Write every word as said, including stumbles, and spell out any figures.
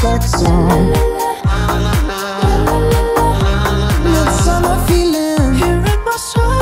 sex song. Midsummer feeling here in my soul.